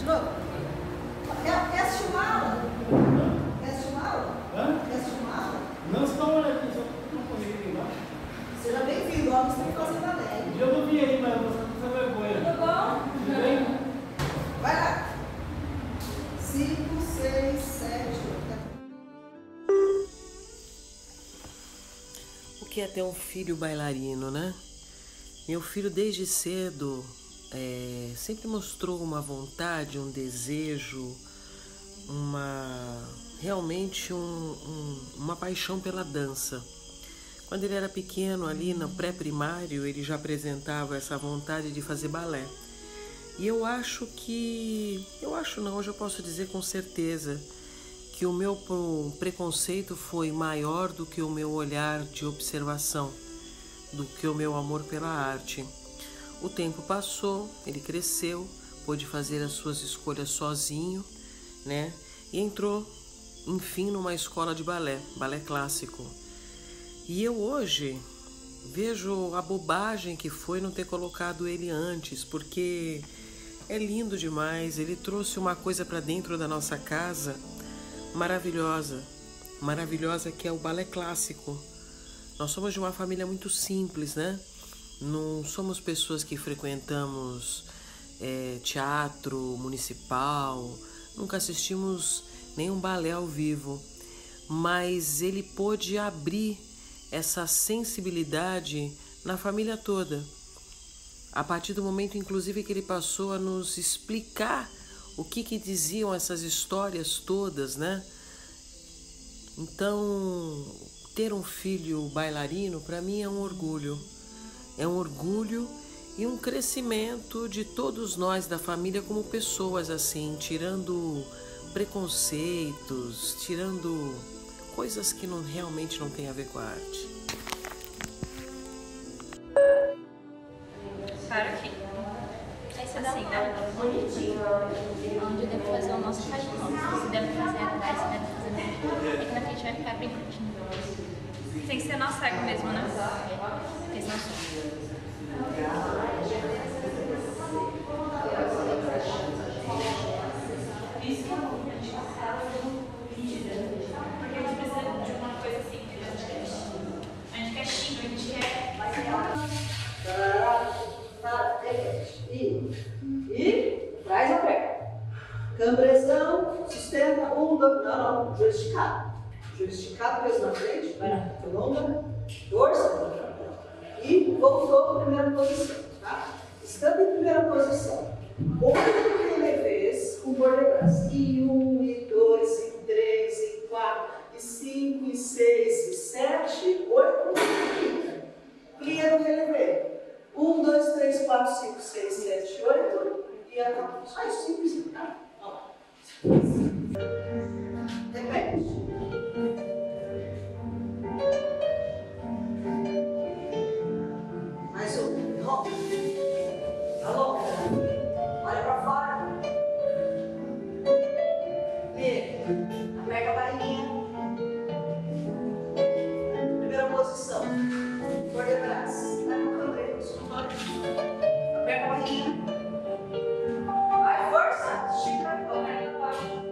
Quer assistir uma aula? Quer assistir uma aula? Hã? Quer assistir uma aula? Não, você dá uma olhada aqui, só não comigo aqui embaixo. Seja bem-vindo, ó, você tem que fazer balé. Um dia eu não vim aí, mas você não precisa vergonha. Tudo bom? Tudo bem? Vai lá. 5, 6, 7, 8. O que é ter um filho bailarino, né? Meu filho desde cedo sempre mostrou uma vontade, um desejo, realmente uma paixão pela dança. Quando ele era pequeno, ali no pré-primário, ele já apresentava essa vontade de fazer balé. E hoje eu posso dizer com certeza que o meu preconceito foi maior do que o meu olhar de observação, do que o meu amor pela arte. O tempo passou, ele cresceu, pôde fazer as suas escolhas sozinho, né? E entrou, enfim, numa escola de balé clássico. E eu hoje vejo a bobagem que foi não ter colocado ele antes, porque é lindo demais. Ele trouxe uma coisa para dentro da nossa casa maravilhosa, que é o balé clássico. Nós somos de uma família muito simples, né? Não somos pessoas que frequentamos teatro municipal, nunca assistimos nenhum balé ao vivo, mas ele pôde abrir essa sensibilidade na família toda. A partir do momento, inclusive, que ele passou a nos explicar o que diziam essas histórias todas, né? Então, ter um filho bailarino, para mim, é um orgulho. É um orgulho e um crescimento de todos nós da família como pessoas, assim, tirando preconceitos, tirando coisas que realmente não tem a ver com a arte. Para aqui. Assim, né? Bonitinho. Onde eu devo fazer o nosso faz de novo. Se deve fazer atrás, se deve fazer no... Aqui na frente vai ficar bem curtinho. Tem que ser nó cego mesmo, né? Porque senão sou. Porque a gente precisa de uma coisa assim. A gente quer xingo, a gente quer... E traz a perna. Cambrezão, sustenta, 1, 2, não, joelho esticado. Joelho esticado, peso na frente, vai na longa, força. E voltou para a primeira posição, tá? Estando em primeira posição, 8 relevés com bordegras. E 1, e 2, e 3, e 4, e 5, e 6, e 7, 8, e plia no relevê. 1, 2, 3, 4, 5, 6, 7, 8 e a só isso, simples, tá? Repete. Mais um. Longa. Alô. Olha pra fora. Liga. Aperta a barriguinha. Primeira posição. Por detrás. Vai no cambreiro. Aperta a barriguinha. Vai, força. Estica e coloca pra baixo.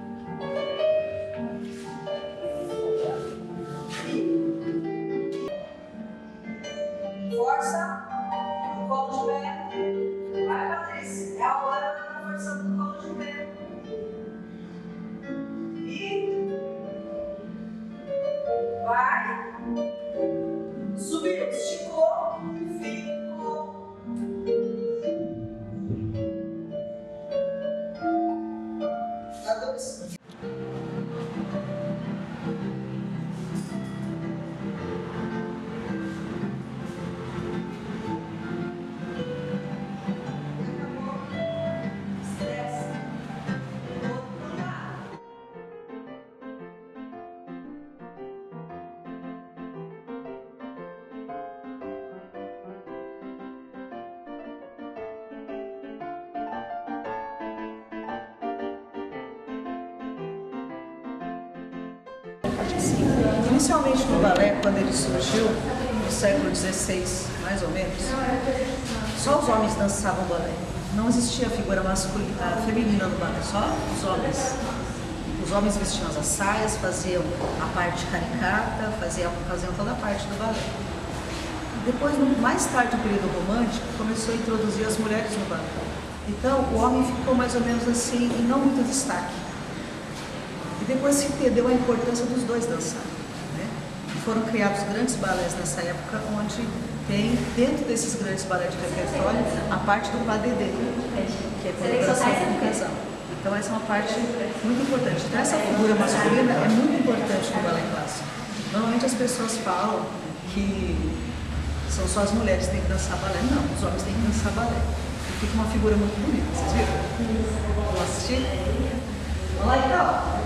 Força no colo de pé. Vai, Patrícia. É a hora da força no colo de pé. E vai. Subiu, esticou, ficou. Tá dois. Inicialmente no balé, quando ele surgiu, no século XVI, mais ou menos, só os homens dançavam balé. Não existia figura masculina, feminina no balé, só os homens. Os homens vestiam as saias, faziam a parte caricata, faziam toda a parte do balé. Depois, mais tarde, no período romântico, começou a introduzir as mulheres no balé. Então, o homem ficou mais ou menos assim, e não muito destaque. E depois se entendeu a importância dos dois dançarem, né? E foram criados grandes balés nessa época, onde tem, dentro desses grandes balés de repertório, a parte do pas de deux, que é quando dança com o casal. Então, essa é uma parte muito importante. Então, essa figura masculina é muito importante no balé clássico. Normalmente as pessoas falam que são só as mulheres que têm que dançar balé. Não, os homens têm que dançar balé. E fica uma figura muito bonita, vocês viram? Vamos assistir? Vamos lá então.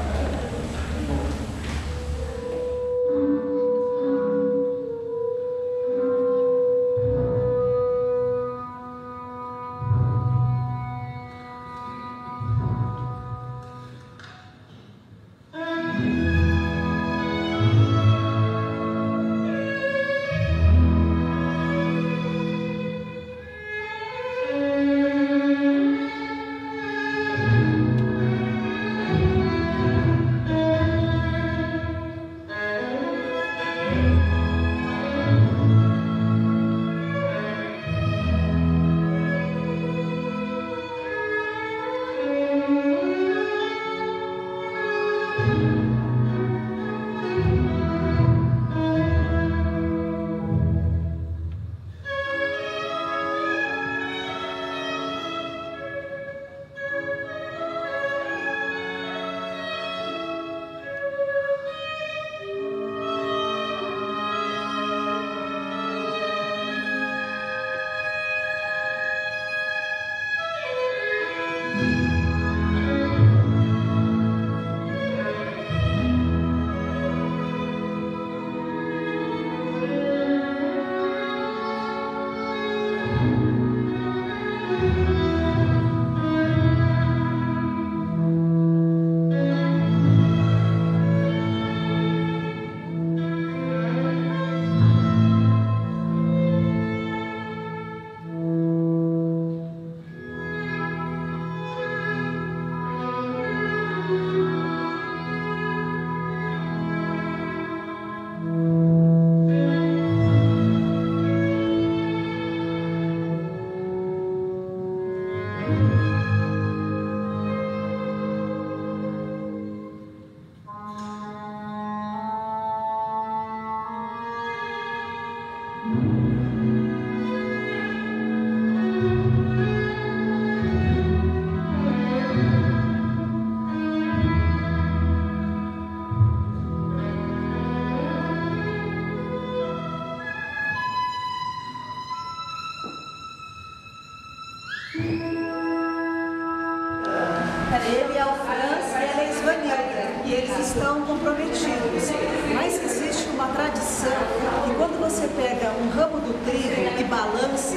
Ele é o Franz e ela é a Svanilda, e eles estão comprometidos. Mas existe uma tradição que quando você pega um ramo do trigo e balança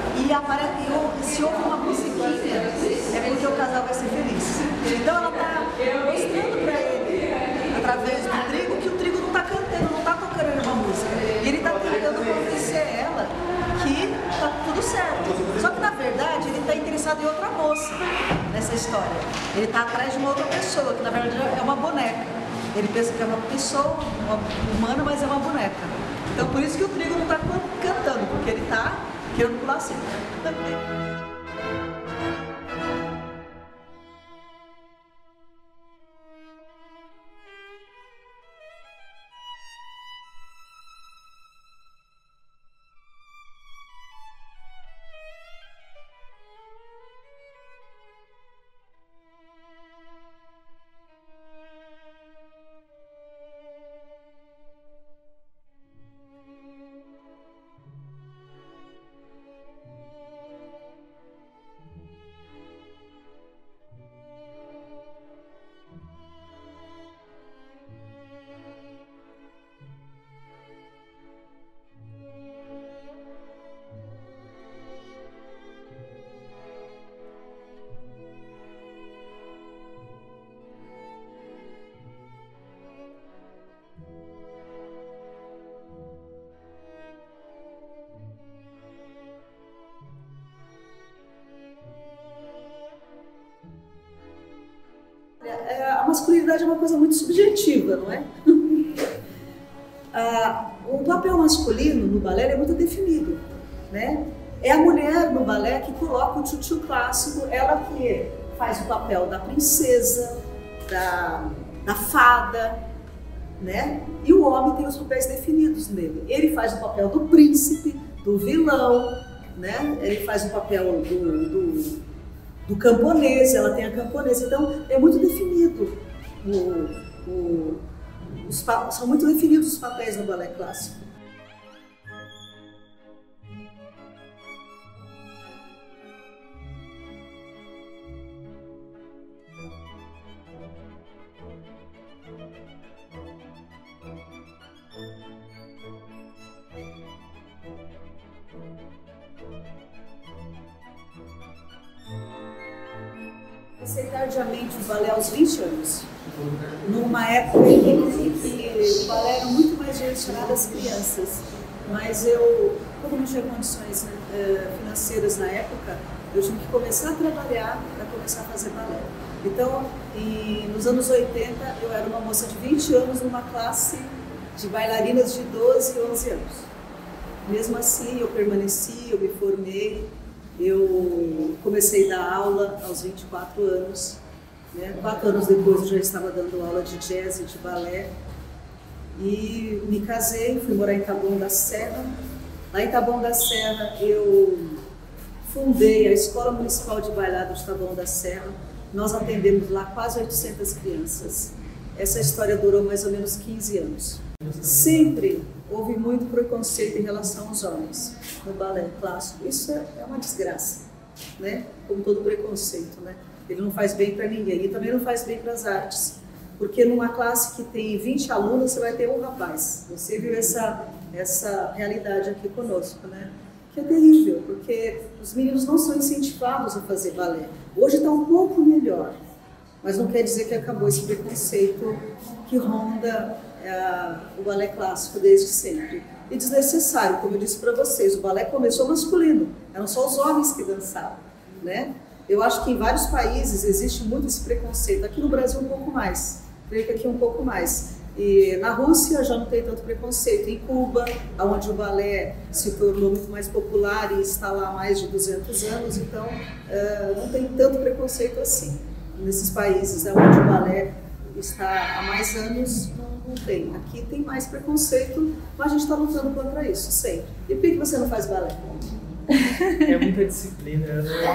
e se ouve uma musiquinha, é porque o casal vai ser feliz. Então ela está mostrando para ele, através do trigo, que o trigo não está cantando, não está tocando nenhuma música. E ele está tentando convencer ela que está tudo certo. Só que na verdade ele está interessado em outra moça nessa história. Ele está atrás de uma outra pessoa, que na verdade é uma boneca. Ele pensa que é uma pessoa, uma humana, mas é uma boneca. Então por isso que o trigo não está cantando, porque ele está querendo pular assim. a masculinidade é uma coisa muito subjetiva, não é? O papel masculino no balé é muito definido, né? É a mulher no balé que coloca o tchutchu clássico, ela que faz o papel da princesa, da fada, né? E o homem tem os papéis definidos nele. Ele faz o papel do príncipe, do vilão, né? Ele faz o papel do camponês, ela tem a camponesa. Então, é muito definido. São muito definidos os papéis no balé clássico. Comecei tardiamente o balé aos 20 anos, numa época em que o balé era muito mais direcionado às crianças, mas eu, como não tinha condições financeiras na época, eu tive que começar a trabalhar para começar a fazer balé. Então, nos anos 80, eu era uma moça de 20 anos numa classe de bailarinas de 12 e 11 anos. Mesmo assim, eu permaneci, eu me formei. Eu comecei a dar aula aos 24 anos, né? 4 anos depois eu já estava dando aula de jazz e de balé. E me casei, fui morar em Taboão da Serra. Lá em Taboão da Serra eu fundei a Escola Municipal de Bailado de Taboão da Serra. Nós atendemos lá quase 800 crianças. Essa história durou mais ou menos 15 anos. Sempre houve muito preconceito em relação aos homens no balé clássico. Isso é uma desgraça, né? Como todo preconceito, né? Ele não faz bem para ninguém e também não faz bem para as artes. Porque numa classe que tem 20 alunos, você vai ter um rapaz. Você viu essa realidade aqui conosco, né? Que é terrível, porque os meninos não são incentivados a fazer balé. Hoje está um pouco melhor, mas não quer dizer que acabou esse preconceito que ronda o balé clássico desde sempre. E desnecessário, como eu disse para vocês, o balé começou masculino, eram só os homens que dançavam, né? Eu acho que em vários países existe muito esse preconceito, aqui no Brasil um pouco mais, creio que aqui um pouco mais. E na Rússia já não tem tanto preconceito, em Cuba, onde o balé se tornou muito mais popular e está lá há mais de 200 anos, então não tem tanto preconceito assim. Nesses países onde o balé está há mais anos, não tem. Aqui tem mais preconceito, mas a gente está lutando contra isso, sempre. E por que você não faz balé? É muita disciplina.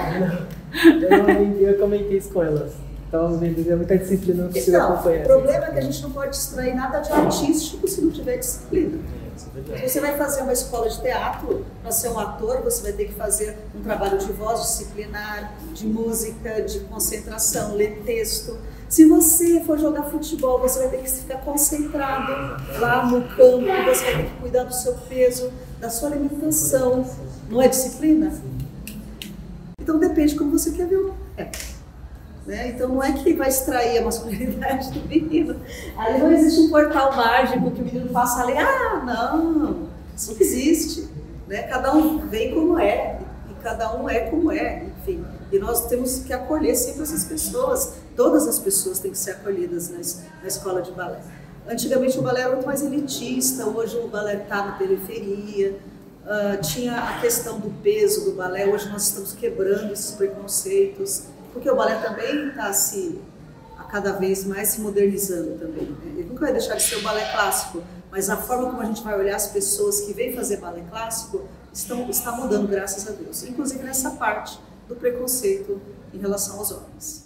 Eu comentei isso com elas. Então, é muita disciplina, não precisa acompanhar. O problema é que a gente não pode extrair nada de artístico se não tiver disciplina. Se você vai fazer uma escola de teatro, para ser um ator, você vai ter que fazer um trabalho de voz disciplinar, de música, de concentração, ler texto. Se você for jogar futebol, você vai ter que ficar concentrado lá no campo, você vai ter que cuidar do seu peso, da sua alimentação. Não é disciplina? Então depende de como você quer ver o balé. Né? Então não é que vai extrair a masculinidade do menino. Ali não existe um portal mágico que o menino passa ali. Não, isso não existe. Né? Cada um vem como é, e cada um é como é, enfim. E nós temos que acolher sempre essas pessoas. Todas as pessoas têm que ser acolhidas na escola de balé. Antigamente o balé era muito mais elitista, hoje o balé está na periferia. Tinha a questão do peso do balé, hoje nós estamos quebrando esses preconceitos. Porque o balé também está a cada vez mais se modernizando também. Né? Ele nunca vai deixar de ser o balé clássico, mas a forma como a gente vai olhar as pessoas que vêm fazer balé clássico está mudando, graças a Deus. Inclusive nessa parte do preconceito em relação aos homens.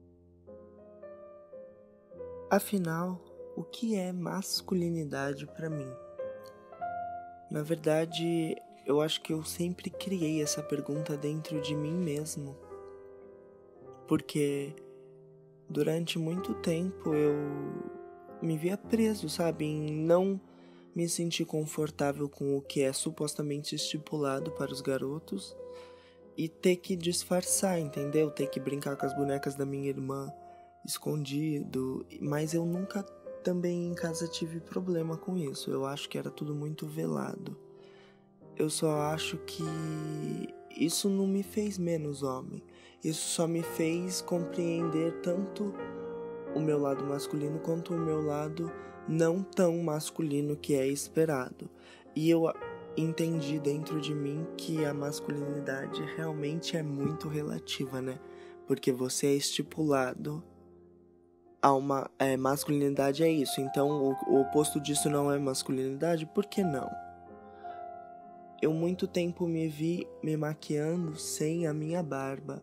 Afinal, o que é masculinidade para mim? Na verdade, eu acho que eu sempre criei essa pergunta dentro de mim mesmo. Porque durante muito tempo eu me via preso, sabe? Em não me sentir confortável com o que é supostamente estipulado para os garotos e ter que disfarçar, entendeu? Ter que brincar com as bonecas da minha irmã escondido. Mas eu nunca também em casa tive problema com isso. Eu acho que era tudo muito velado. Eu só acho que isso não me fez menos homem. Isso só me fez compreender tanto o meu lado masculino quanto o meu lado não tão masculino que é esperado. E eu entendi dentro de mim que a masculinidade realmente é muito relativa, né? Porque você é estipulado a uma... masculinidade é isso, então o oposto disso não é masculinidade, por que não? Eu muito tempo me vi me maquiando sem a minha barba.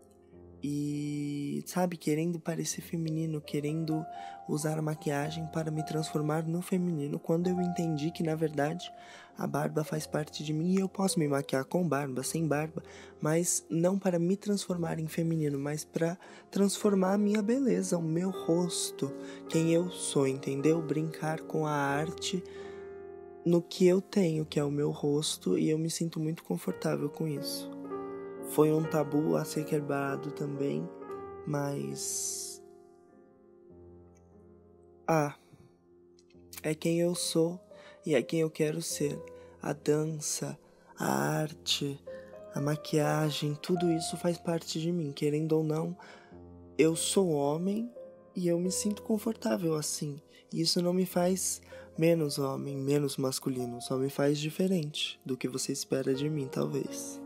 E, sabe, querendo parecer feminino, querendo usar a maquiagem para me transformar no feminino, quando eu entendi que, na verdade, a barba faz parte de mim e eu posso me maquiar com barba, sem barba, mas não para me transformar em feminino, mas para transformar a minha beleza, o meu rosto, quem eu sou, entendeu? Brincar com a arte no que eu tenho, que é o meu rosto, e eu me sinto muito confortável com isso. Foi um tabu a ser quebrado também, mas... é quem eu sou e é quem eu quero ser. A dança, a arte, a maquiagem, tudo isso faz parte de mim. Querendo ou não, eu sou homem e eu me sinto confortável assim. E isso não me faz menos homem, menos masculino, só me faz diferente do que você espera de mim, talvez.